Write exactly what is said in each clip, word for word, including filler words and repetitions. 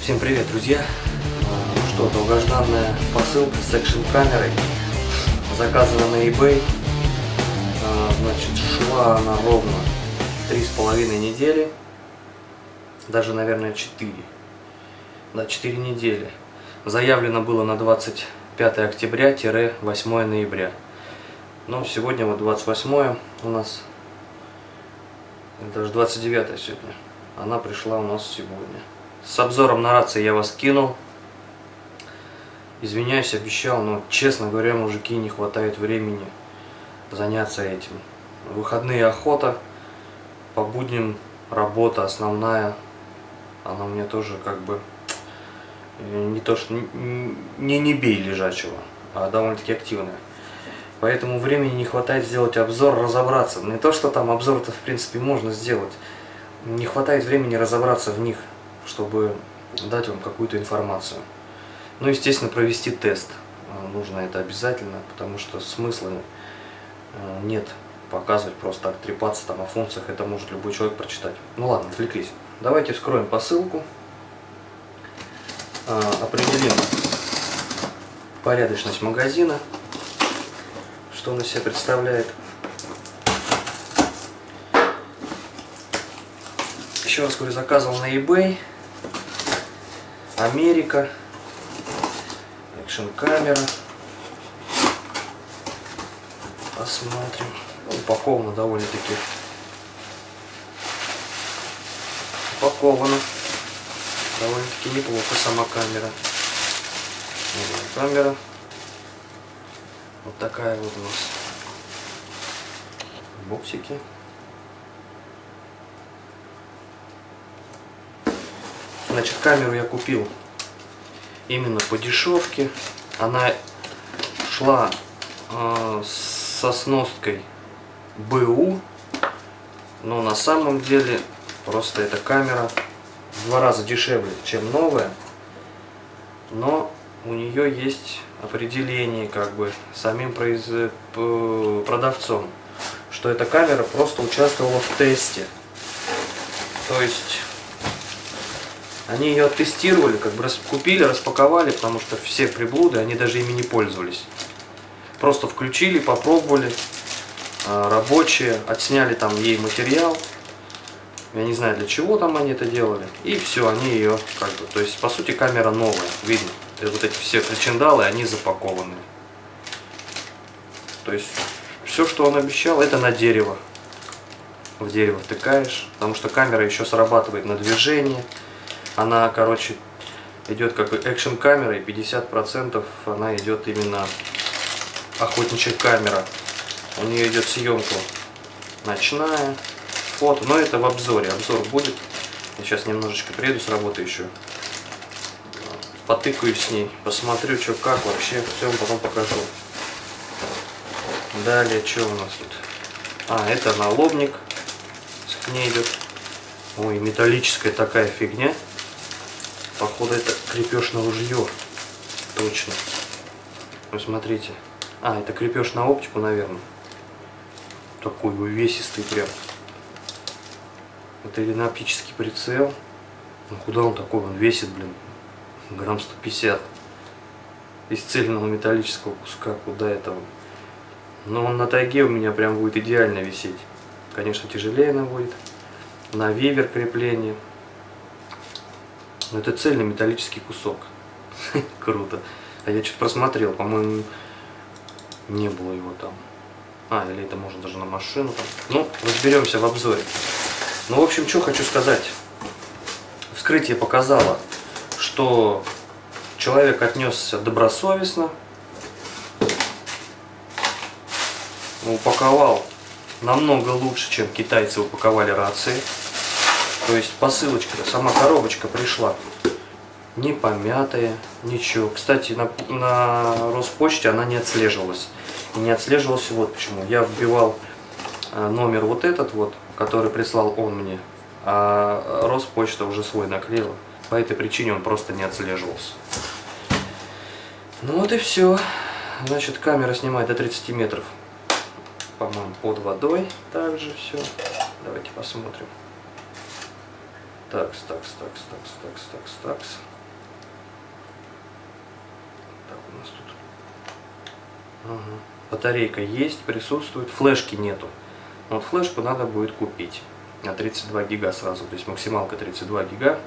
Всем привет, друзья! Ну что, долгожданная посылка с экшн-камерой, заказана на eBay. Значит, шла она ровно три с половиной недели, даже, наверное, четыре. Да, четыре недели. Заявлено было на двадцать пятое октября — восьмое ноября. Но сегодня вот двадцать восьмое у нас, даже двадцать девятое сегодня. Она пришла у нас сегодня. С обзором на рации я вас кинул. Извиняюсь, обещал, но, честно говоря, мужики, не хватает времени заняться этим. В выходные охота, по будням работа основная. Она у меня тоже как бы не то что не не бей лежачего, а довольно-таки активная. Поэтому времени не хватает сделать обзор, разобраться. Не то, что там обзор-то в принципе можно сделать. Не хватает времени разобраться в них, чтобы дать вам какую-то информацию. Ну, естественно, провести тест. Нужно это обязательно, потому что смысла нет показывать, просто так трепаться там о функциях. Это может любой человек прочитать. Ну ладно, отвлеклись. Давайте вскроем посылку. Определим порядочность магазина, что он из себя представляет. Еще раз говорю, заказывал на eBay. Америка. Экшн-камера. Посмотрим. Упаковано довольно-таки. Упаковано. Довольно-таки неплохо сама камера. Камера. Вот такая вот у нас. Боксики. Значит, камеру я купил именно по дешевке. Она шла э, со сноской БУ, но на самом деле просто эта камера в два раза дешевле, чем новая. Но у нее есть определение как бы самим произ... продавцом, что эта камера просто участвовала в тесте. То есть они ее оттестировали, как бы купили, распаковали, потому что все приблуды, они даже ими не пользовались. Просто включили, попробовали, рабочие, отсняли там ей материал. Я не знаю, для чего там они это делали. И все, они ее как бы, то есть по сути камера новая, видно. И вот эти все причиндалы, они запакованы. То есть все, что он обещал, это на дерево. В дерево втыкаешь, потому что камера еще срабатывает на движение. Она, короче, идет как экшн-камера, и пятьдесят процентов она идет именно охотничья камера. У нее идет съемка ночная, фото, но это в обзоре. Обзор будет. Я сейчас немножечко приеду с работы еще. Потыкаюсь с ней, посмотрю, что как вообще. Все вам потом покажу. Далее, что у нас тут? А, это налобник. К ней идет. Ой, металлическая такая фигня. Походу это крепеж на ружье. Точно. Вы смотрите. А, это крепеж на оптику, наверное. Такой увесистый прям. Это или на оптический прицел. Ну куда он такой? Он весит, блин, грамм сто пятьдесят. Из цельного металлического куска. Куда это он? Но он на тайге у меня прям будет идеально висеть. Конечно, тяжелее она будет. На вивер крепление. Но это цельный металлический кусок. Круто. А я что-то просмотрел, по-моему, не было его там. А, или это можно даже на машину там. Ну, разберемся в обзоре. Ну, в общем, что хочу сказать. Вскрытие показало, что человек отнесся добросовестно. Упаковал намного лучше, чем китайцы упаковали рации. То есть посылочка, сама коробочка пришла не помятая, ничего. Кстати, на, на Роспочте она не отслеживалась. И не отслеживалась вот почему. Я вбивал номер вот этот вот, который прислал он мне, а Роспочта уже свой наклеила. По этой причине он просто не отслеживался. Ну вот и все. Значит, камера снимает до тридцати метров. По-моему, под водой также все. Давайте посмотрим. Такс, такс, такс, такс, такс, такс, такс. как у нас тут. Ага. Батарейка есть, присутствует, флешки нету. Вот флешку надо будет купить на тридцать два гига сразу, то есть максималка тридцать два гига.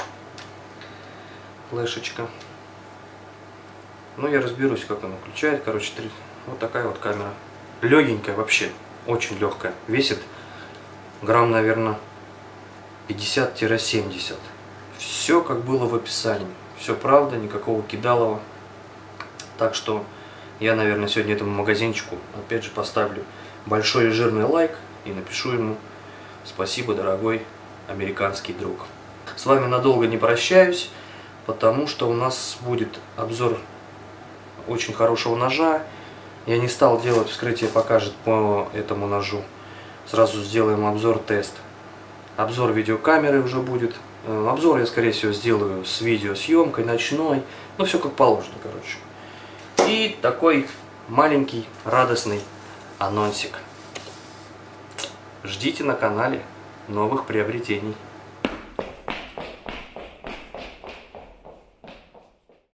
Флешечка. Ну, я разберусь, как она включает. Короче, три... вот такая вот камера. Легенькая вообще, очень легкая. Весит грамм, наверное, пятьдесят-семьдесят. Все как было в описании. Все правда, никакого кидалова. Так что я, наверное, сегодня этому магазинчику опять же поставлю большой и жирный лайк и напишу ему: спасибо, дорогой американский друг. С вами надолго не прощаюсь, потому что у нас будет обзор очень хорошего ножа. Я не стал делать вскрытие покажет по этому ножу. Сразу сделаем обзор-тест. Обзор видеокамеры уже будет. Обзор я, скорее всего, сделаю с видеосъемкой ночной. Ну, все как положено, короче. И такой маленький радостный анонсик. Ждите на канале новых приобретений.